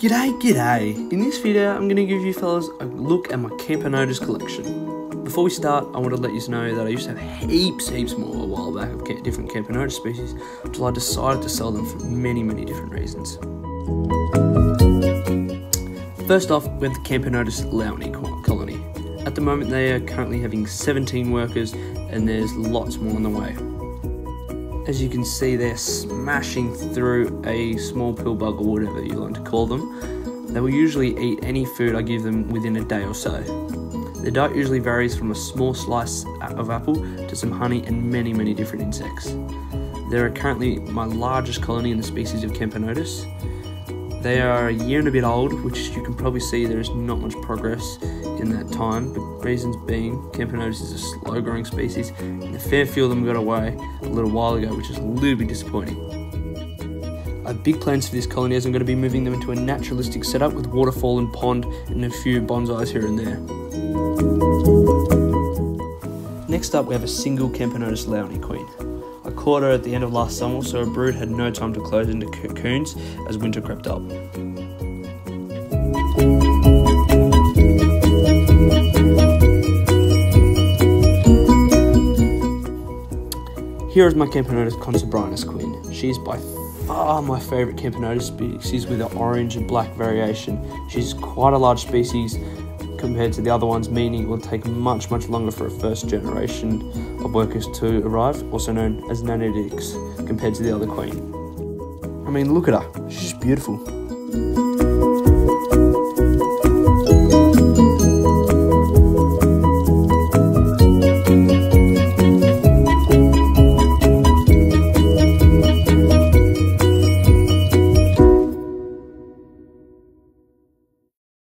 G'day! In this video, I'm going to give you fellas a look at my Camponotus collection. Before we start, I want to let you know that I used to have heaps more a while back of different Camponotus species, until I decided to sell them for many different reasons. First off, we have the Camponotus launi colony. At the moment, they are currently having 17 workers, and there's lots more on the way. As you can see, they're smashing through a small pill bug, or whatever you like to call them. They will usually eat any food I give them within a day or so. Their diet usually varies from a small slice of apple to some honey and many different insects. They are currently my largest colony in the species of Camponotus. They are a year and a bit old, which you can probably see there is not much progress in that time, but reasons being Camponotus is a slow growing species and a fair few of them got away a little while ago, which is a little bit disappointing. I have big plans for this colony, as I'm going to be moving them into a naturalistic setup with waterfall and pond and a few bonsais here and there. Next up, we have a single Camponotus launi queen. I caught her at the end of last summer, so her brood had no time to close into cocoons as winter crept up. Here is my Camponotus consubrinus queen. She is by far my favourite Camponotus species with an orange and black variation. She's quite a large species compared to the other ones, meaning it will take much longer for a first generation of workers to arrive, also known as nanolytics, compared to the other queen. I mean, look at her, she's just beautiful.